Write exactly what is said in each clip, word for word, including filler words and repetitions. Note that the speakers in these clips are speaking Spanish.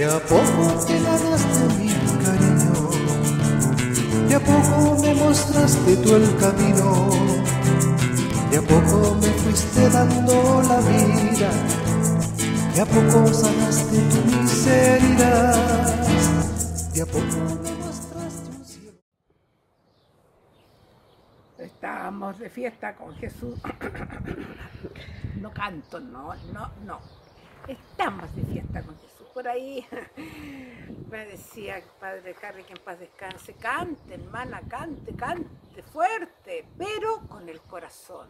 a poco te ganaste mi cariño, de a poco me mostraste tú el camino, de a poco me fuiste dando la vida, de a poco sanaste tu miseria, de a poco me mostraste un cielo. Estábamos de fiesta con Jesús. No canto, no, no, no. Estamos de fiesta con Jesús. Por ahí me decía el padre Carri, que en paz descanse, cante, hermana, cante, cante fuerte, pero con el corazón.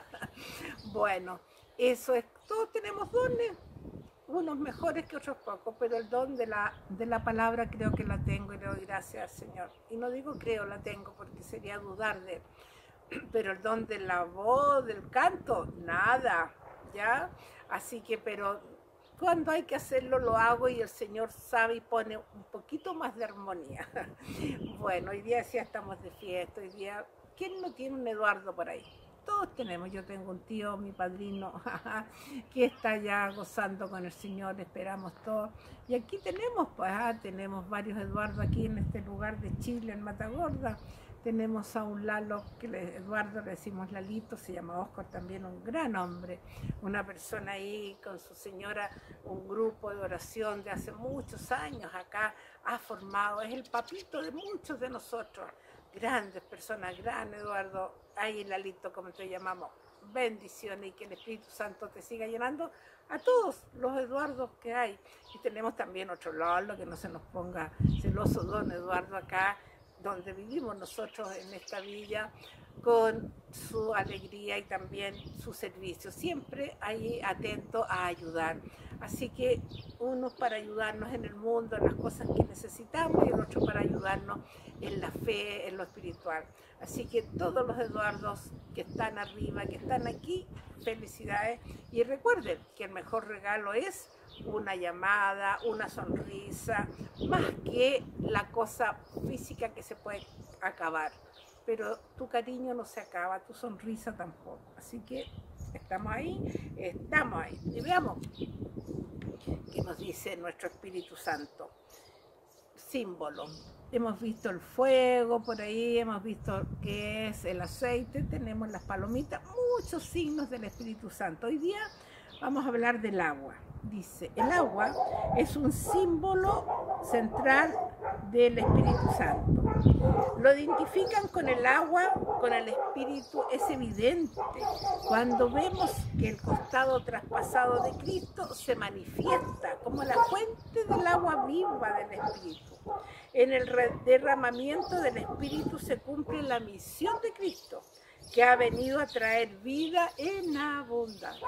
Bueno, eso es, todos tenemos dones, unos mejores que otros pocos, pero el don de la, de la palabra creo que la tengo y le doy gracias al Señor. Y no digo creo la tengo porque sería dudar de él, pero el don de la voz, del canto, nada, ¿ya? Así que, pero cuando hay que hacerlo lo hago y el Señor sabe y pone un poquito más de armonía. Bueno, hoy día sí estamos de fiesta, hoy día, ¿quién no tiene un Eduardo por ahí? Todos tenemos, yo tengo un tío, mi padrino, que está ya gozando con el Señor, esperamos todos. Y aquí tenemos, pues, ah, tenemos varios Eduardo aquí en este lugar de Chile, en Matagorda. Tenemos a un Lalo, que le, Eduardo le decimos Lalito, se llama Oscar, también un gran hombre, una persona ahí con su señora, un grupo de oración de hace muchos años acá, ha formado, es el papito de muchos de nosotros. Grandes personas, gran Eduardo, ahí Lalito, como te llamamos, bendiciones y que el Espíritu Santo te siga llenando a todos los Eduardos que hay. Y tenemos también otro Lalo, que no se nos ponga celoso, don Eduardo acá, donde vivimos nosotros en esta villa, con su alegría y también su servicio, siempre ahí atento a ayudar. Así que uno para ayudarnos en el mundo, en las cosas que necesitamos, y el otro para ayudarnos en la fe, en lo espiritual. Así que todos los Eduardos que están arriba, que están aquí, felicidades. Y recuerden que el mejor regalo es una llamada, una sonrisa, más que la cosa física que se puede acabar. Pero tu cariño no se acaba, tu sonrisa tampoco. Así que estamos ahí, estamos ahí. Y veamos qué nos dice nuestro Espíritu Santo. Símbolo. Hemos visto el fuego por ahí, hemos visto qué es el aceite, tenemos las palomitas, muchos signos del Espíritu Santo. Hoy día vamos a hablar del agua. Dice, el agua es un símbolo central del Espíritu Santo. Lo identifican con el agua, con el Espíritu, es evidente. Cuando vemos que el costado traspasado de Cristo se manifiesta como la fuente del agua viva del Espíritu. En el derramamiento del Espíritu se cumple la misión de Cristo, que ha venido a traer vida en abundancia.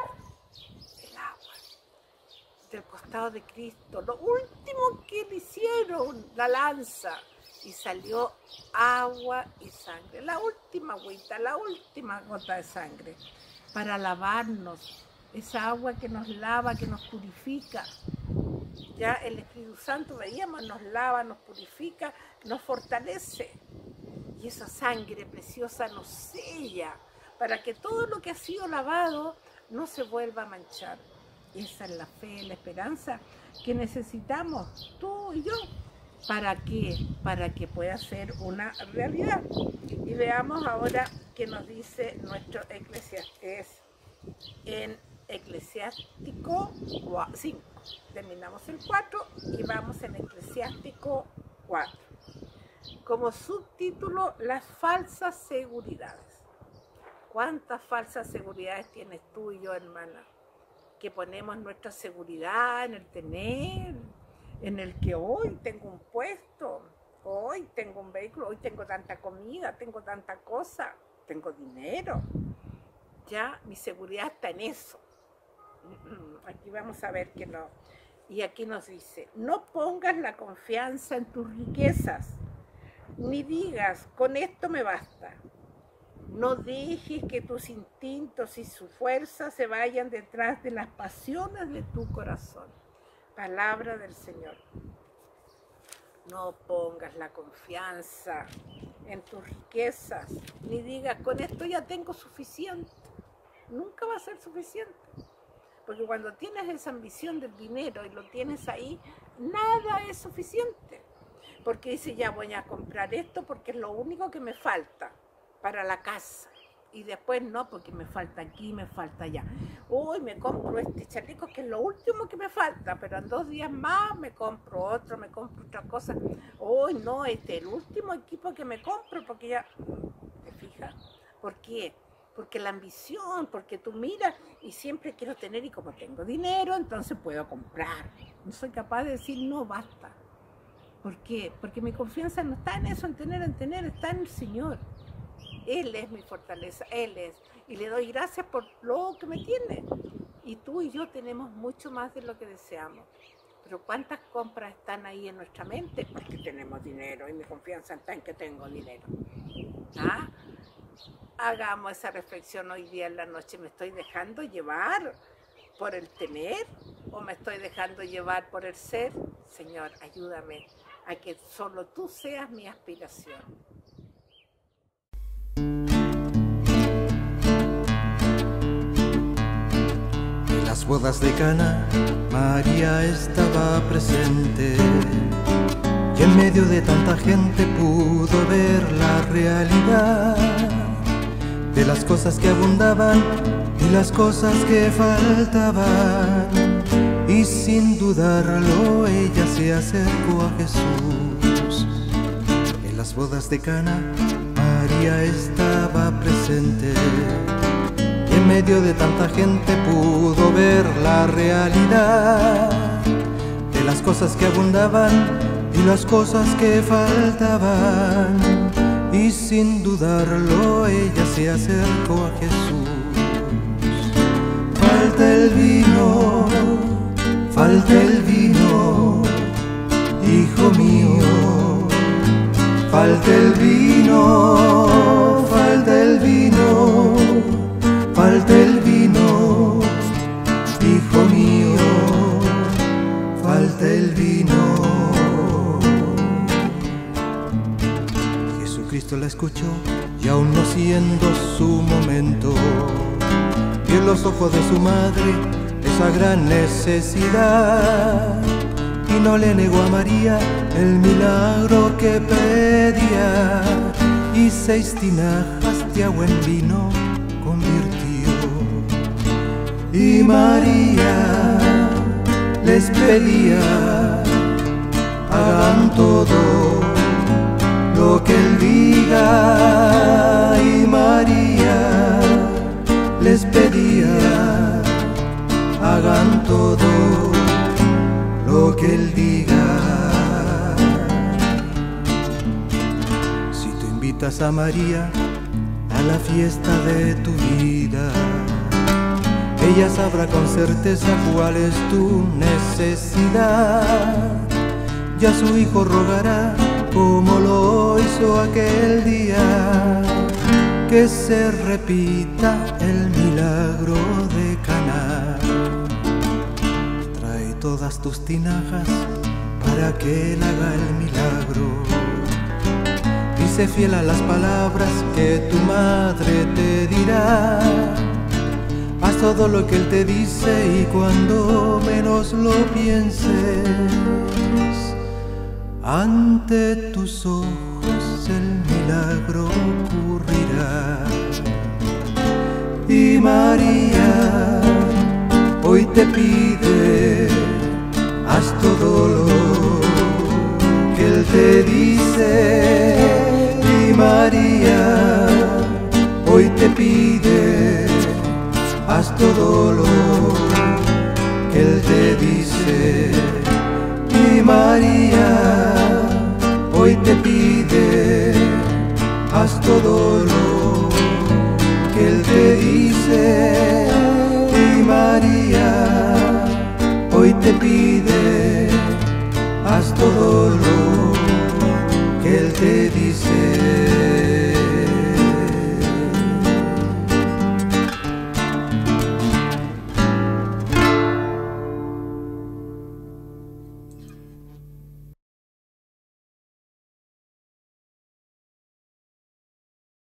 Del costado de Cristo, lo último que le hicieron, la lanza, y salió agua y sangre, la última agüita, la última gota de sangre, para lavarnos, esa agua que nos lava, que nos purifica. Ya el Espíritu Santo, veíamos, nos lava, nos purifica, nos fortalece, y esa sangre preciosa nos sella, para que todo lo que ha sido lavado no se vuelva a manchar. Esa es la fe, la esperanza que necesitamos tú y yo. ¿Para qué? Para que pueda ser una realidad. Y veamos ahora qué nos dice nuestro Eclesiastés en Eclesiástico cinco. Terminamos el cuatro y vamos en Eclesiástico cuatro. Como subtítulo, las falsas seguridades. ¿Cuántas falsas seguridades tienes tú y yo, hermana? Que ponemos nuestra seguridad en el tener, en el que hoy tengo un puesto, hoy tengo un vehículo, hoy tengo tanta comida, tengo tanta cosa, tengo dinero. Ya mi seguridad está en eso. Aquí vamos a ver que no. Y aquí nos dice, no pongas la confianza en tus riquezas, ni digas, con esto me basta. No dejes que tus instintos y su fuerza se vayan detrás de las pasiones de tu corazón. Palabra del Señor. No pongas la confianza en tus riquezas, ni digas, con esto ya tengo suficiente. Nunca va a ser suficiente. Porque cuando tienes esa ambición del dinero y lo tienes ahí, nada es suficiente. Porque dice, ya voy a comprar esto porque es lo único que me falta para la casa. Y después no, porque me falta aquí, me falta allá. Uy, me compro este chaleco que es lo último que me falta, pero en dos días más me compro otro, me compro otra cosa. Uy, no, este es el último equipo que me compro porque ya... ¿Te fijas? ¿Por qué? Porque la ambición, porque tú miras y siempre quiero tener y como tengo dinero, entonces puedo comprar. No soy capaz de decir no, basta. ¿Por qué? Porque mi confianza no está en eso, en tener, en tener, está en el Señor. Él es mi fortaleza, Él es. Y le doy gracias por lo que me tiene. Y tú y yo tenemos mucho más de lo que deseamos. Pero ¿cuántas compras están ahí en nuestra mente? Porque tenemos dinero y mi confianza está en que tengo dinero. ¿Ah? Hagamos esa reflexión hoy día en la noche. ¿Me estoy dejando llevar por el tener o me estoy dejando llevar por el ser? Señor, ayúdame a que solo tú seas mi aspiración. En las bodas de Cana, María estaba presente y en medio de tanta gente pudo ver la realidad de las cosas que abundaban y las cosas que faltaban, y sin dudarlo ella se acercó a Jesús. En las bodas de Cana, María estaba presente y en medio de tanta gente pudo ver la realidad de las cosas que abundaban y las cosas que faltaban, y sin dudarlo ella se acercó a Jesús. Falta el vino, falta el vino, hijo mío. Falta el vino, falta el vino, falta el vino, hijo mío. Falta el vino. Jesucristo la escuchó y aún no siendo su momento, vio en los ojos de su madre esa gran necesidad y no le negó a María el milagro que pedía, y seis tinajas de agua en vino convirtió. Y María les pedía, hagan todo lo que Él diga. Y María les pedía, hagan todo lo que Él diga. Si tú invitas a María a la fiesta de tu vida, ella sabrá con certeza cuál es tu necesidad. Ya su hijo rogará como lo hizo aquel día, que se repita el milagro de Caná. Trae todas tus tinajas para que Él haga el milagro. Y sé fiel a las palabras que tu madre te dirá. Haz todo lo que Él te dice y cuando menos lo pienses, ante tus ojos el milagro ocurrirá. Y María hoy te pide, haz todo lo que Él te dice. Y María hoy te pide, haz todo lo que Él te dice. Y María hoy te pide, haz todo lo que Él te dice. Y María hoy te pide, haz todo lo que Él te dice.